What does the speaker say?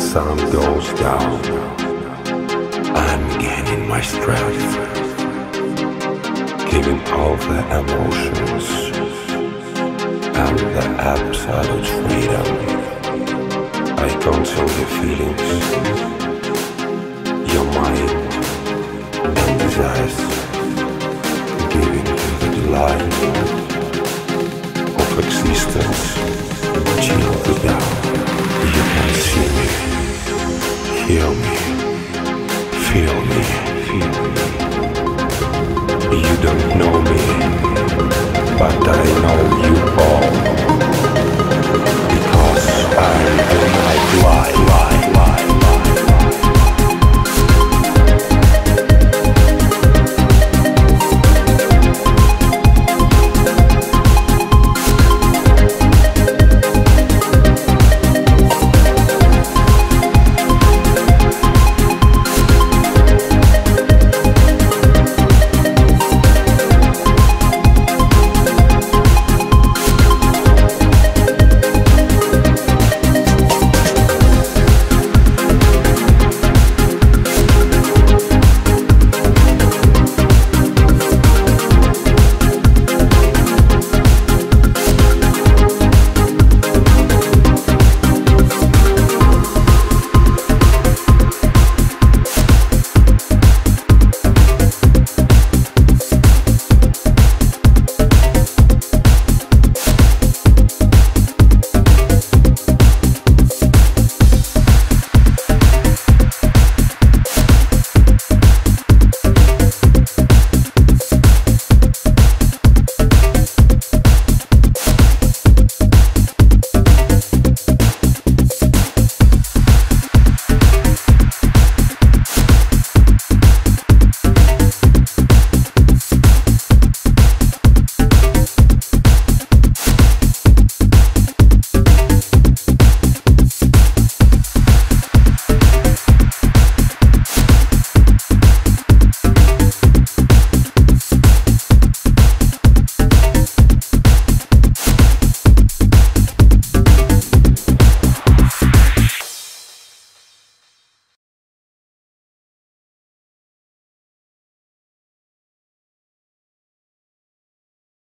sun goes down, I'm gaining my strength, giving all the emotions and the absolute freedom. I control the feelings, your mind and desires, giving you the delight of existence. Chill the down. You can see me, hear me, feel me. You don't know me, but I know you.